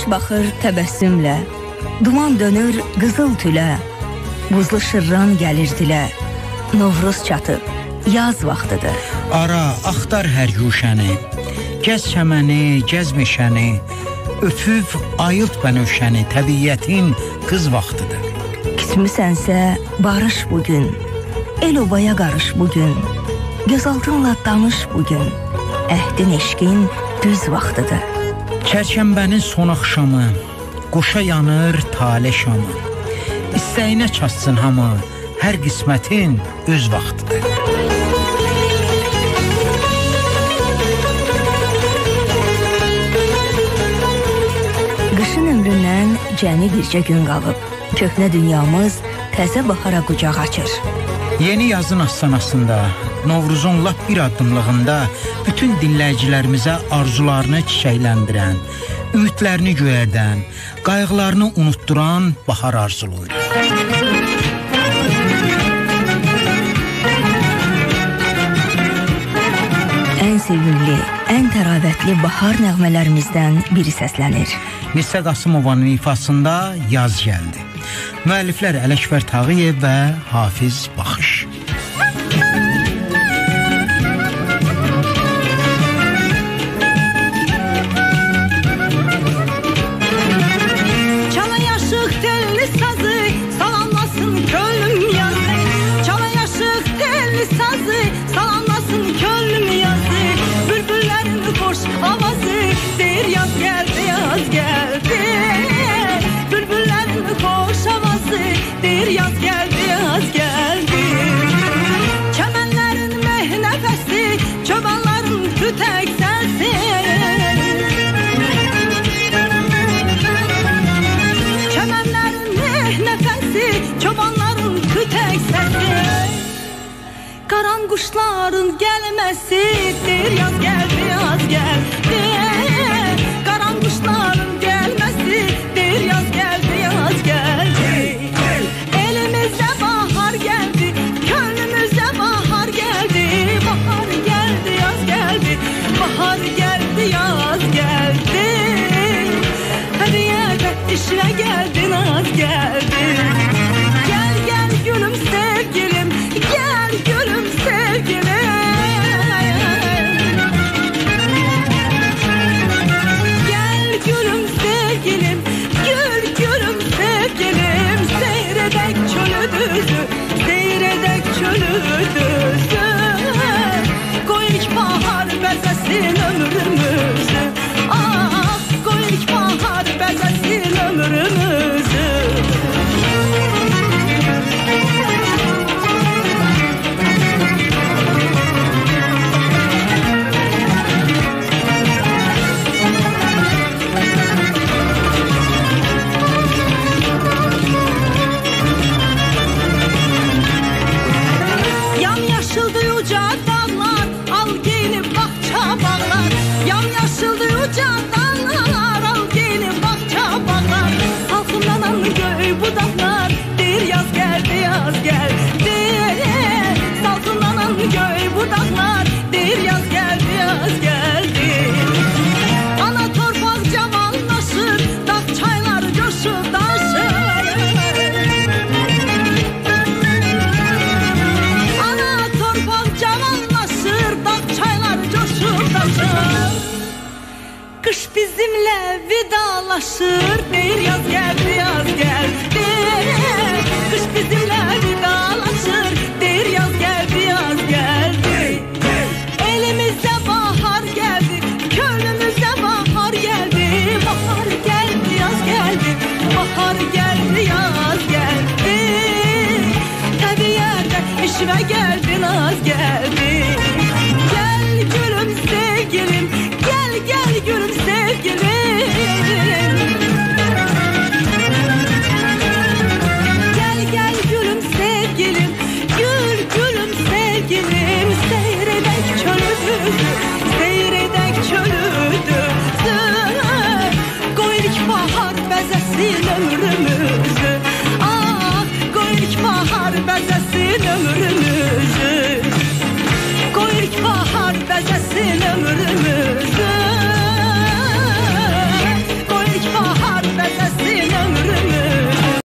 baxır təbəssümlə, duman dönür qızıl tülə, buzlu şırran gəlir dilə, Novruz çatıb, yaz vaxtıdır. Ara, axtar hər güşəni, gəz çəməni, gəz meşəni, öpüb ayılt bənövşəni, təbiyyətin qız vaxtıdır. Küsmüsənsə barış bugün, el obaya qarış bugün, gözaltınla danış bugün, əhdin eşqin düz vaxtıdır. Çərşənbənin son axşamı, qoşa yanır tale şamı, istəyinə çatsın hamı, hər qismətin öz vaxtıdır. Qışın ömründən cəmi bircə gün qalıb, köhnə dünyamız təzə bahara qucaq açır. Yeni yazın astanasında, Novruzun lap bir addımlığında bütün dinləyicilərimizə arzularını çiçəkləndirən, ümidlərini göyərdən, qayğılarını unutduran bahar arzuluyur. Ən sevimli, ən təravətli bahar nəğmələrimizdən biri səslənir. Nisə Qasımovanın ifasında yaz gəldi. Müəlliflər Ələkbər Tağıyev və Hafiz Baxış. Qaran quşların gəlməsi, deyir yaz gəldi, yaz gəldi. Qaran quşların gəlməsi, deyir yaz gəldi, yaz gəldi. Elimizdə bahar gəldi, könlümüzdə bahar gəldi. Bahar gəldi, yaz gəldi, bahar gəldi, yaz gəldi. Hədiyyədə işinə gəldi, naz gəldi. Gəl, gəl gülüm sevgilim, gəl gülüm sevgilim. Gel gülüm sevgilim, gül gülüm sevgilim. Seyredek çölüdüzü, seyredek çölüdüzü. Koy ilk bahar bezesin ömrümüzü. Ah, koy ilk bahar bezesin ömrümüzü. Kış bizimle vidalaşır, deyir yaz geldi, yaz geldi. Kış bizimle vidalaşır, deyir yaz geldi, yaz geldi. Elimizde bahar geldi, könlümüzde bahar geldi. Bahar geldi, yaz geldi, bahar geldi, yaz geldi. Tabiata işime geldi, naz geldi. Gel gülüm sevgilim, gel gel gülüm sevgilim. Gel gel gülüm sevgilim, gül gülüm sevgilim. Seyredek çölümüzü, seyredek çölümüzü. Koy ilk bahar bezesin ömrümüzü. Ah, koy ilk bahar bezesin ömrümüzü. Koy ilk bahar bezesin ömrümüzü.